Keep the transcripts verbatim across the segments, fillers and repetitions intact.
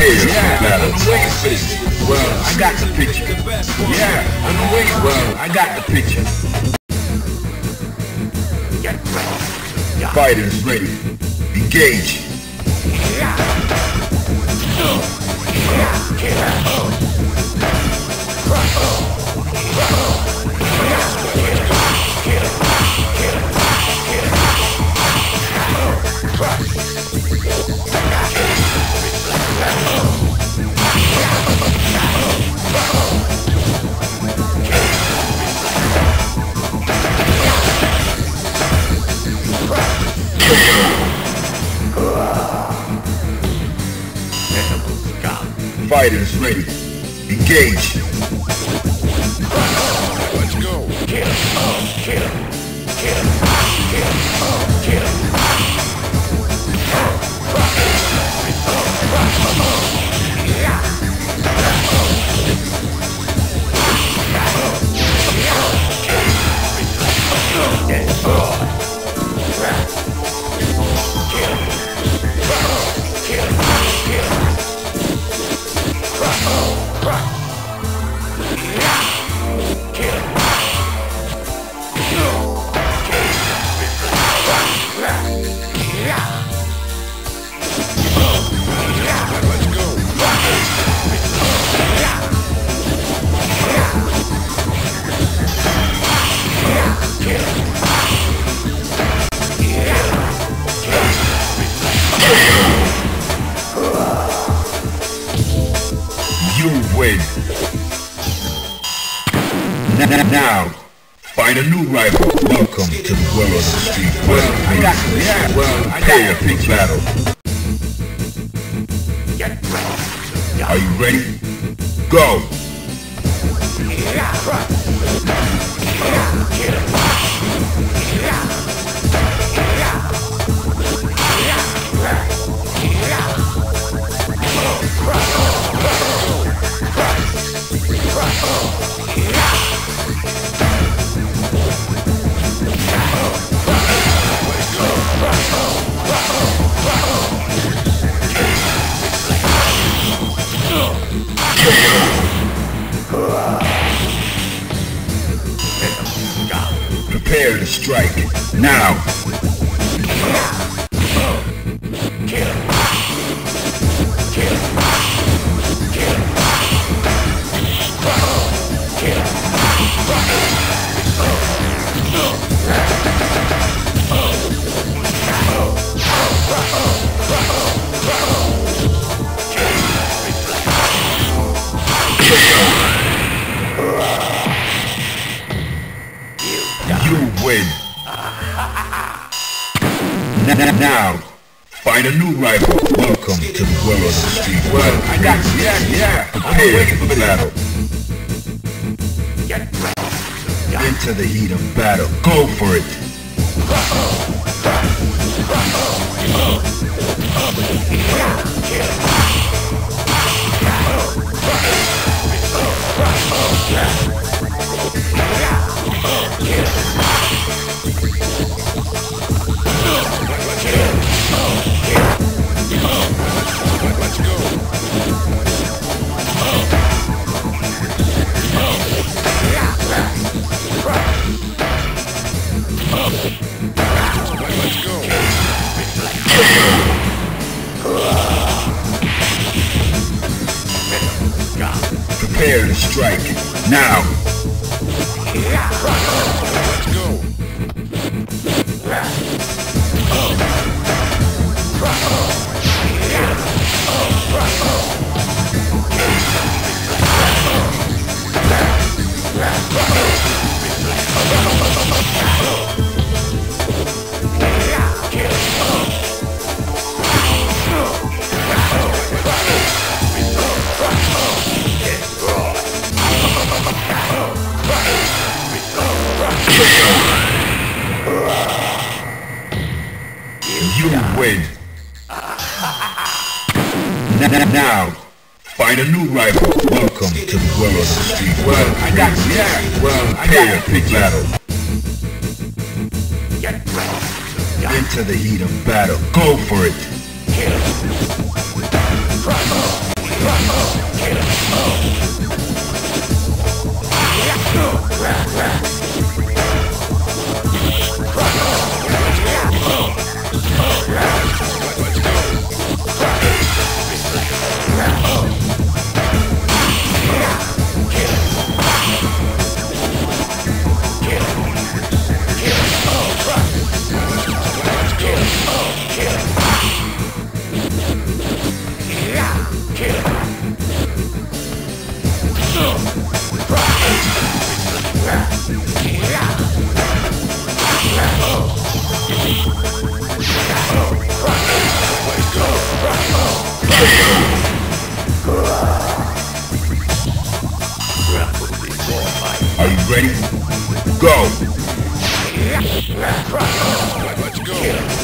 Prepare yeah, for battle. I'm waiting for this. Well, I got the picture. Yeah, I'm waiting. Well, I got the picture. Fighters ready. Engage. Fighters ready. Engage. Let's go. Kill. Kill. Kill. Kill. Kill. You win. Now, find a new rival. Welcome to the world of the street. Well, I got you. Yeah, well, I got a big battle. Are you ready? Go! Prepare to strike. Now! Kill. Kill. Kill. Kill. You win. Now, find a new rival. Welcome to the world of the street. Well, I got you. Yeah, yeah. Prepare for the battle. Into the heat of battle. Go for it. Let's go. Prepare to strike. Now. Let's go. You win. Now, find a new rival. Welcome to the world of the street. Well, I got you. Yeah, well, I got a big battle. Into the heat of battle. Go for it. Are you ready? Go! Let's go!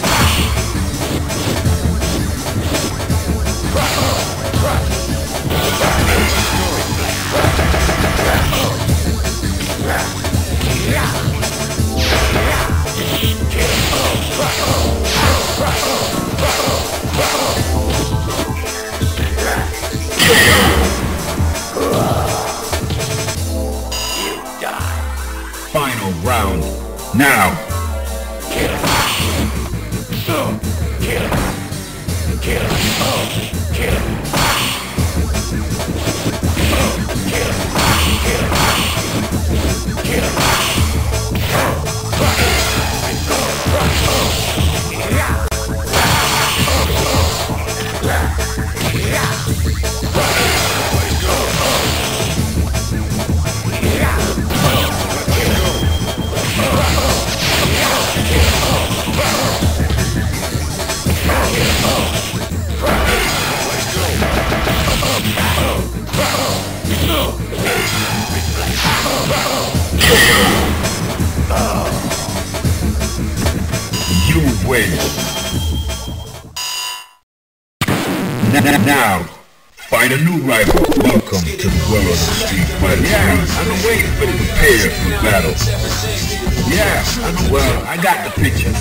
Final round. Now! Kill! Kill! Kill! Kill! Kill! You win! Now, find a new rival. Welcome to the world of the street fighter. Yeah, I've been waiting for this. Prepare for battle. Yeah, I know. Well, I got the picture.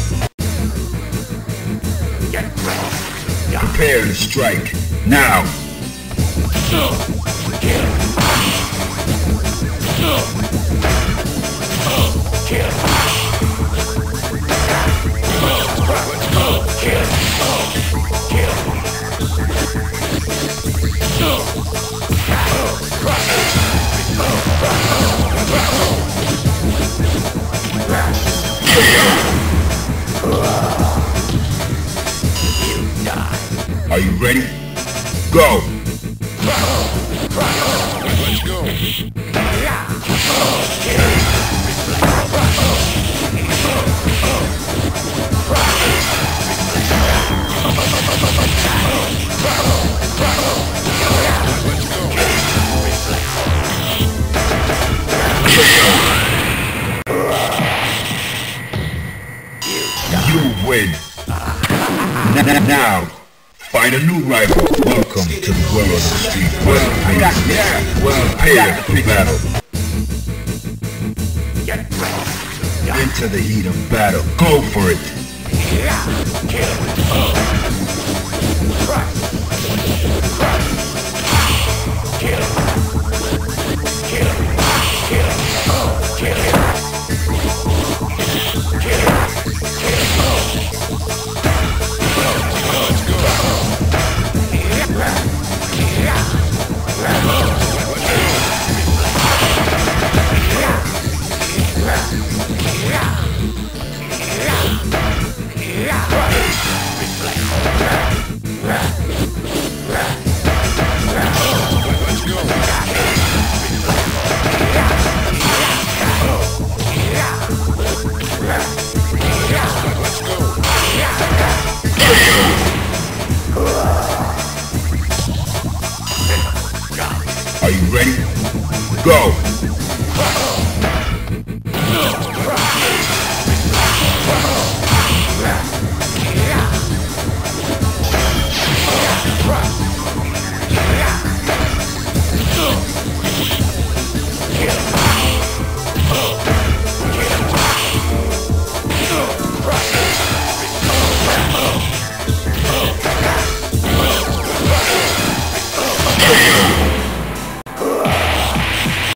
Prepare to strike. Now! Are you ready? Go! Let's go! You win! Now, find a new rival. Welcome to the world of the street fighter. Well, I got yeah. Well, prepare for battle. Into the heat of battle. Go for it. Are you ready? Go!